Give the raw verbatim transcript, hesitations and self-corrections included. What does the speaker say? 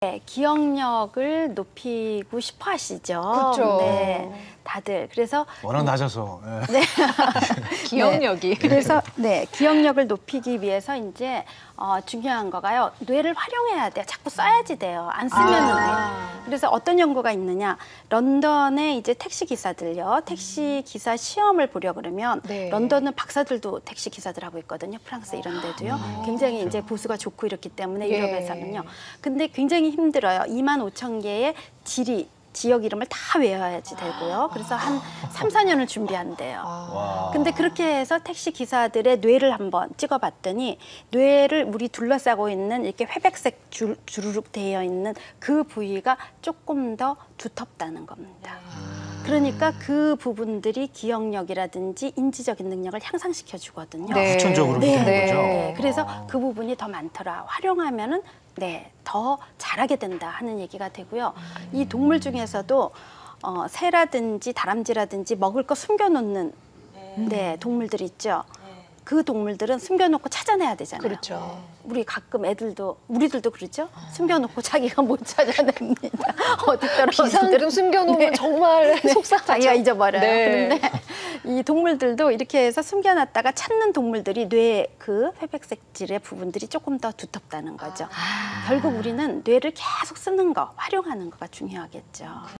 네, 기억력을 높이고 싶어 하시죠. 그렇죠. 네, 다들. 그래서 워낙 낮아서. 예. 네. 기억력이. 네, 그래서 네, 기억력을 높이기 위해서 이제 어, 중요한 거가요. 뇌를 활용해야 돼요. 자꾸 써야지 돼요. 안 쓰면은 아. 돼요. 그래서 어떤 연구가 있느냐? 런던의 이제 택시 기사들요. 택시 기사 시험을 보려 그러면 네. 런던은 박사들도 택시 기사들 하고 있거든요. 프랑스 이런 데도요. 굉장히 이제 보수가 좋고 이렇기 때문에 예. 유럽에서는요. 근데 굉장히 힘들어요. 이만 오천 개의 지리 지역 이름을 다 외워야지 되고요. 그래서 한 삼, 사 년을 준비한대요. 와. 근데 그렇게 해서 택시 기사들의 뇌를 한번 찍어봤더니 뇌를 물이 둘러싸고 있는 이렇게 회백색 줄, 주르륵 되어 있는 그 부위가 조금 더 두텁다는 겁니다. 그러니까 그 부분들이 기억력이라든지 인지적인 능력을 향상시켜 주거든요. 네. 후천적으로 네, 되는 네. 거죠. 네, 그래서 아. 그 부분이 더 많더라. 활용하면은 네, 더 잘하게 된다 하는 얘기가 되고요. 이 동물 중에서도 어, 새라든지 다람쥐라든지 먹을 거 숨겨놓는 네, 동물들 있죠. 그 동물들은 숨겨놓고 찾아내야 되잖아요. 그렇죠. 우리 가끔 애들도 우리들도 그러죠. 숨겨놓고 자기가 못 찾아냅니다. 어디 떨어졌든 비상금 숨겨놓으면 정말 속상하죠. 자기가 잊어버려요. 네. 그런데 이 동물들도 이렇게 해서 숨겨놨다가 찾는 동물들이 뇌 그 회백색 질의 부분들이 조금 더 두텁다는 거죠. 결국 우리는 뇌를 계속 쓰는 거, 활용하는 거가 중요하겠죠.